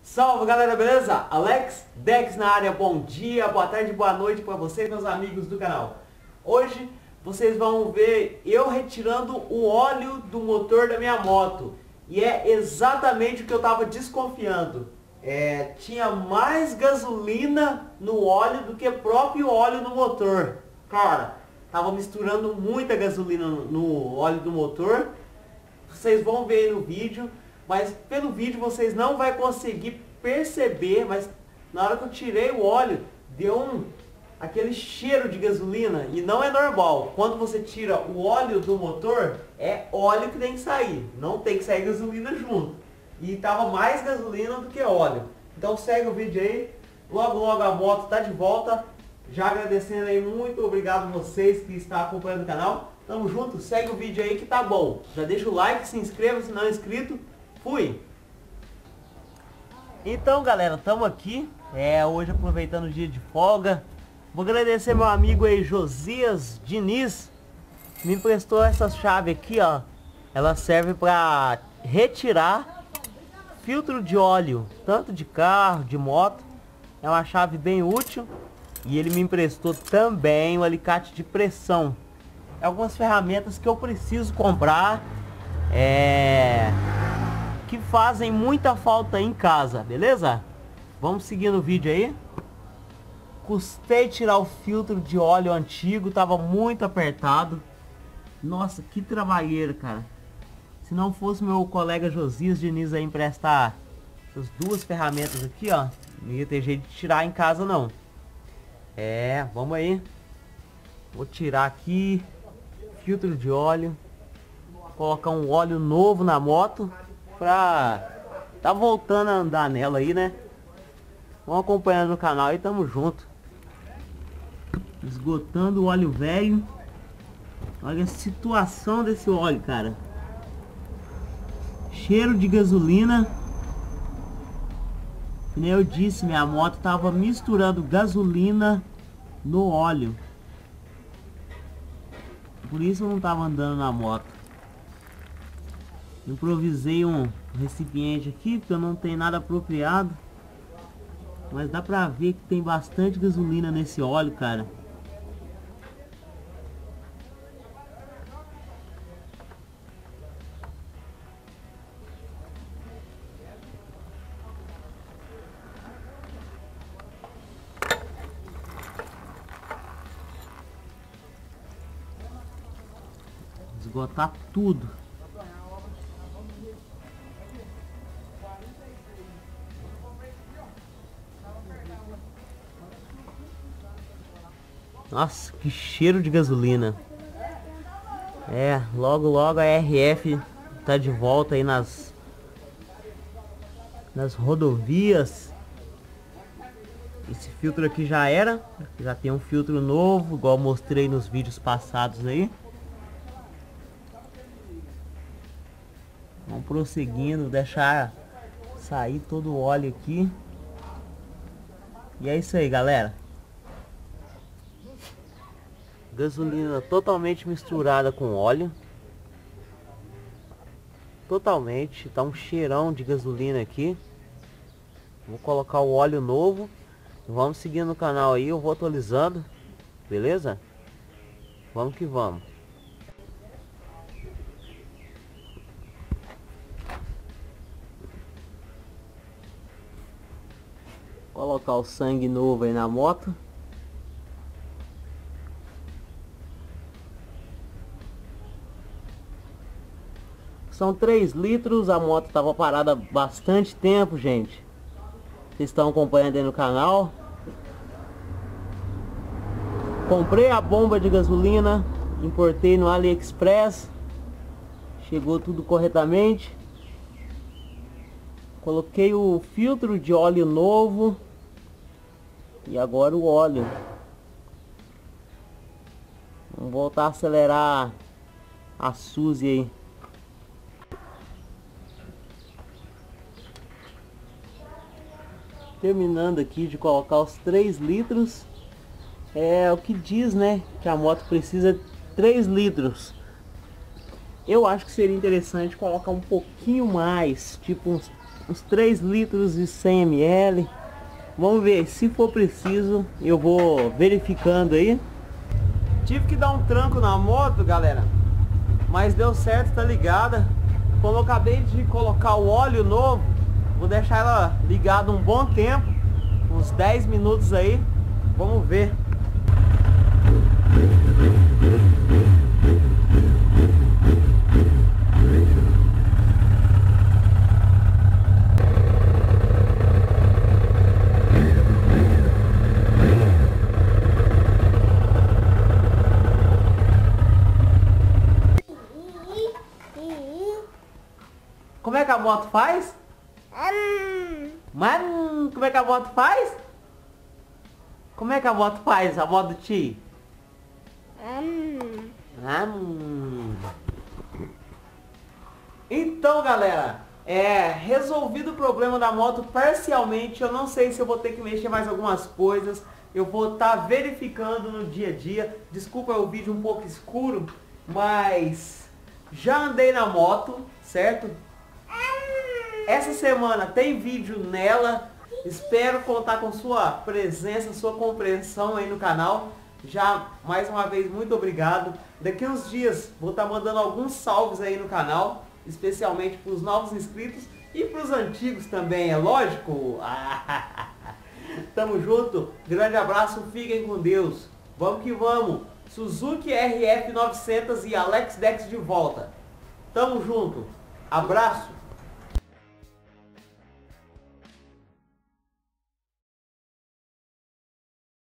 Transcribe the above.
Salve galera, beleza? Alex Dex na área, bom dia, boa tarde, boa noite para vocês, meus amigos do canal. Hoje vocês vão ver eu retirando o óleo do motor da minha moto. E é exatamente o que eu estava desconfiando. Tinha mais gasolina no óleo do que próprio óleo no motor. Cara, tava misturando muita gasolina no óleo do motor. Vocês vão ver aí no vídeo. Mas pelo vídeo vocês não vão conseguir perceber, mas na hora que eu tirei o óleo, deu aquele cheiro de gasolina. E não é normal. Quando você tira o óleo do motor, é óleo que tem que sair. Não tem que sair gasolina junto. E tava mais gasolina do que óleo. Então segue o vídeo aí. Logo logo a moto tá de volta. Já agradecendo aí, muito obrigado a vocês que estão acompanhando o canal. Tamo junto, segue o vídeo aí que tá bom. Já deixa o like, se inscreva se não é inscrito. Fui! Então galera, estamos aqui, hoje aproveitando o dia de folga. Vou agradecer meu amigo aí, Josias Diniz. Me emprestou essa chave aqui, ó. Ela serve para retirar filtro de óleo, tanto de carro, de moto. É uma chave bem útil. E ele me emprestou também o alicate de pressão. Algumas ferramentas que eu preciso comprar. Que fazem muita falta em casa, beleza? Vamos seguir no vídeo aí. Custei tirar o filtro de óleo antigo, tava muito apertado. Nossa, que trabalheira, cara. Se não fosse meu colega Josias Diniz aí emprestar essas duas ferramentas aqui, ó, não ia ter jeito de tirar em casa não. Vamos aí. Vou tirar aqui filtro de óleo, colocar um óleo novo na moto pra tá voltando a andar nela aí, né? Vamos acompanhando no canal e tamo junto. Esgotando o óleo velho. Olha a situação desse óleo, cara. Cheiro de gasolina. Como eu disse, minha moto tava misturando gasolina no óleo. Por isso eu não tava andando na moto. Improvisei um recipiente aqui, porque eu não tenho nada apropriado. Mas dá pra ver que tem bastante gasolina nesse óleo, cara. Esgotar tudo. Nossa, que cheiro de gasolina. Logo logo a RF tá de volta aí nas rodovias. Esse filtro aqui já era. Já tem um filtro novo, igual eu mostrei nos vídeos passados aí. Vamos prosseguindo, deixar sair todo o óleo aqui. E é isso aí, galera. Gasolina totalmente misturada com óleo. Totalmente, tá um cheirão de gasolina aqui. Vou colocar o óleo novo. Vamos seguindo no canal aí, eu vou atualizando. Beleza? Vamos que vamos. Colocar o sangue novo aí na moto. São 3 litros, a moto estava parada há bastante tempo, gente. Vocês estão acompanhando aí no canal. Comprei a bomba de gasolina, importei no AliExpress. Chegou tudo corretamente. Coloquei o filtro de óleo novo. E agora o óleo. Vamos voltar a acelerar a Suzy aí. Terminando aqui de colocar os 3 litros. É o que diz, né? Que a moto precisa de 3 litros. Eu acho que seria interessante colocar um pouquinho mais, tipo uns uns 3 litros de 100 ml. Vamos ver, se for preciso, eu vou verificando aí. Tive que dar um tranco na moto, galera, mas deu certo, tá ligada. Como eu acabei de colocar o óleo novo, vou deixar ela ligada um bom tempo, uns 10 minutos aí. Vamos ver. Como é que a moto faz? Mano, como é que a moto faz? Como é que a moto faz, a moto Ti? Então, galera, resolvido o problema da moto parcialmente. Eu não sei se eu vou ter que mexer mais algumas coisas. Eu vou estar verificando no dia a dia. Desculpa o vídeo um pouco escuro, mas já andei na moto, certo? Essa semana tem vídeo nela. Espero contar com sua presença, sua compreensão aí no canal. Já, mais uma vez, muito obrigado. Daqui uns dias vou estar mandando alguns salves aí no canal, especialmente para os novos inscritos e para os antigos também, é lógico. Tamo junto, grande abraço, fiquem com Deus. Vamos que vamos. Suzuki RF 900 e Alex Dex de volta. Tamo junto, abraço.